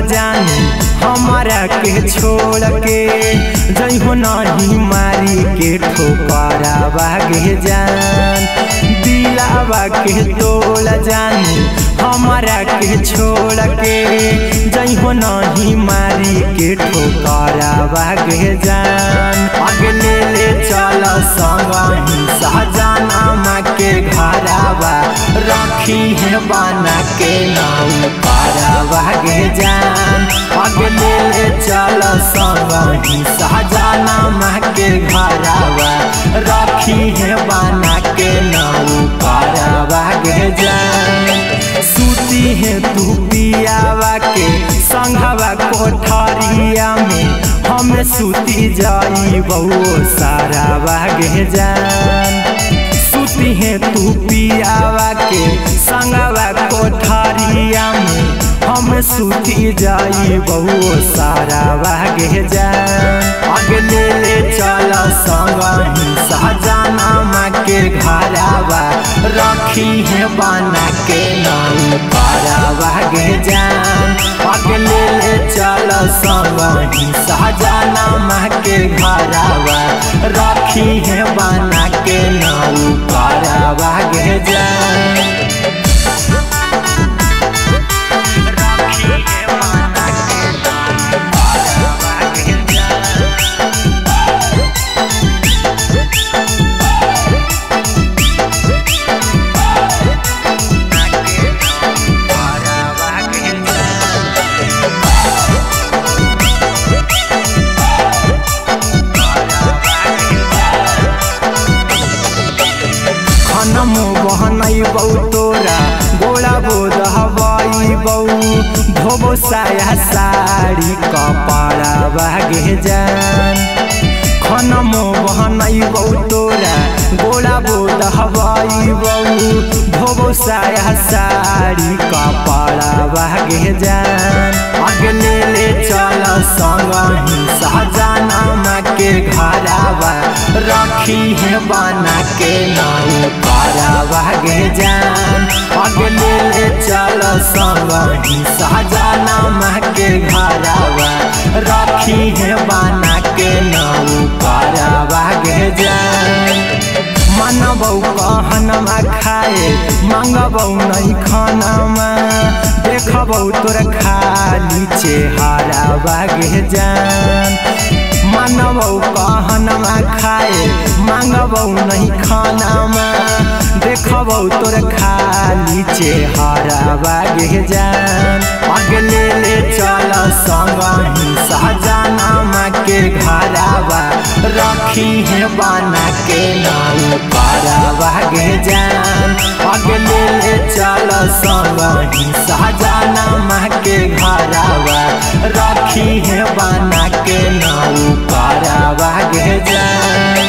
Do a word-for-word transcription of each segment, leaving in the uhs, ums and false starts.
जानी हमारा के छोड़ के जइहो नहीं मारी के ठोकरावा गे जान दिलावा के तोल जानी हमारा के छोड़ के जइहो नहीं मारी के ठोकरावा गे जान आगे ले ले चल संगही सहजनमा के घरावा रखी है बना के नाउ पारावा गे जान आगे ले ले चल संगही सहजनमा के घरावा रखी है बना के नाउ पारावा गे जान सूती है तू पियावा के संघवा कोठरिया में हमें सूती जाई बहु सारा गे जान सूती है तू पियावा के संगवा कोठरिया में हम सूती जाई बहु सारा गे जान आगे ले ले चल संगही सहजनमा के घरावा रखी है बना के नाउ पारावा गे जान आगे ले ले चल संगही सहजनमा के घरावा रखी है बना के नाउ पारावा गे जान नमो बहनई बऊ तोरा गोला बोध हवाई बऊ धोबो साया साड़ी कपड़ा गे जान खनमो बहनई बऊ तोरा गोला बोध हवाई बऊ धोबो साया साड़ी कपड़ा गे जान आगे ले ले चल संगही सहजनमा के घरावा रखी है बना के नाउ पारावा गे जान आगे ले ले चल संगही सहजनमा के घरावा रखी है बना के नाउ पारावा गे जान मनबौ कहनमा खाए मांगबौ नहीं खानमा देखबौ तोर खाली चेहरावा गे जान मनबौ कहनमा खाए मांगबौ नहीं खानमा देखबौ तोर खाली चेहरावा गे जान आगे ले ले चल संगही सहजनमा के घरावा रखी है बना के नाउ पारावा गे जान आगे ले ले चल संगही सहजनमा के घरावा रखी है बना के नाउ पारावा गे जान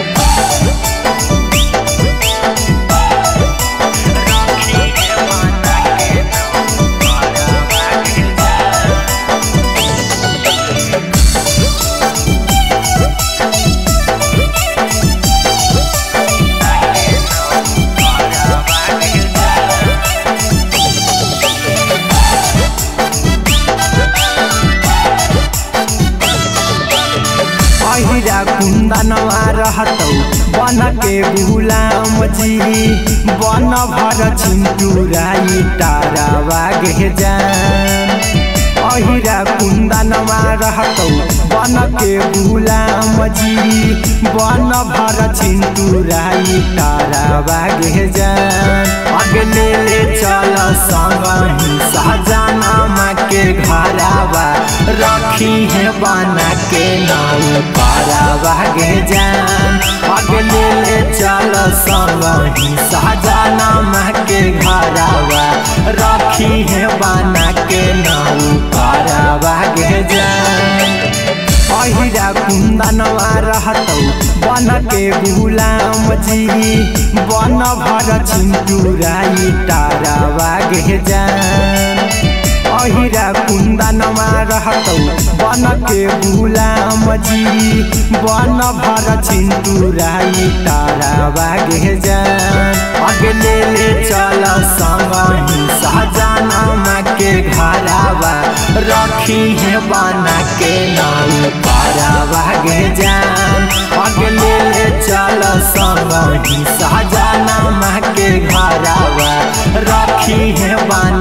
कुंदनवा रहतौ बन के गुलाम जी बन भर छिंटूराई तारावा गे जान अहिरा कुंदनवा रहतौ बन के गुलाम जी बन भर छिंटूराई तारावा गे जान आगे ले ले चल संगही सहजनमा के घरावा रखी है बना के नाउ पारावा गे जान आगे ले ले चल संगही सहजनमा के घरावा रखी है बना के नाउ पारावा गे जान अहिरा कुंदनवा रहतौ बन के गुलाम जी बन भर छिंटूराई तारावा गे जान अहिरा कुंदनमा रहतौ बन के गुलाम जी बन भर छिंटूराई तारावा गे जान आगे ले ले चल संगही सहजनमा के घरावा रखी है बना के नाम पारावा गे जान अगले ले चल संग ही सहजना माँ के घरावा रखी है बना